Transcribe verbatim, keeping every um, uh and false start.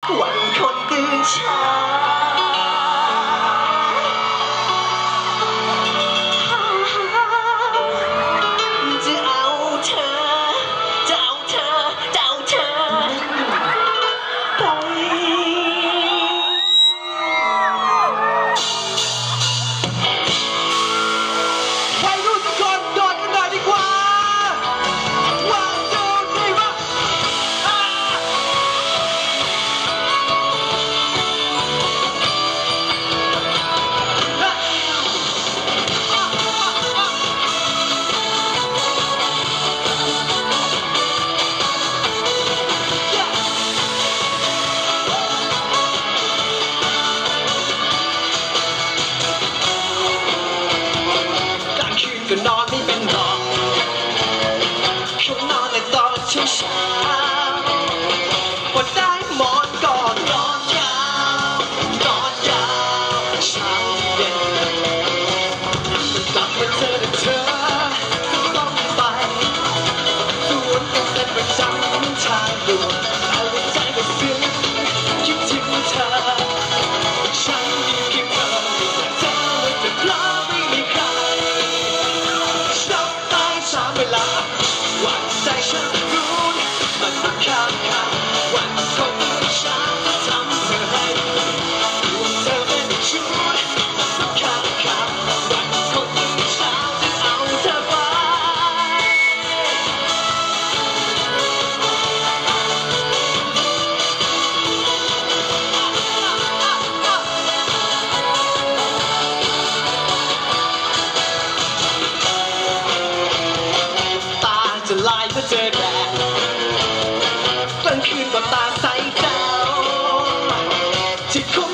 วันคนตื่นเช้าจะเอาเธอจะเอาเธอจะเอาเธอไปวัยรุ่นทุกคนโดดกันหน่อยดีกว่าก็นอนไม่เป็นหรอกเขานอนในตอนเช้าเช้าพอได้หมอนก่อนนอนยาวนอนยาวเช้าเย็นกลับมาเจอแต่เธอก็ต้องไปสวนกันเป็นประจำทางด่วนเอาใจก็ซึ้งคิดถึงเธอฉันมีเพียงเธอเธอไม่เป็นเพราะไม่มีใครเวลาวันใจฉันรู้มันมันข้ามข้ามวันคนฉันก็ทำเธอให้ดูเธอเป็นชุดมันมันข้ามข้ามวันคนฉันจะเอาเธอไปจะลายเมื่อเจอแดดกลางคืนก็ตาใสเจ้าที่คง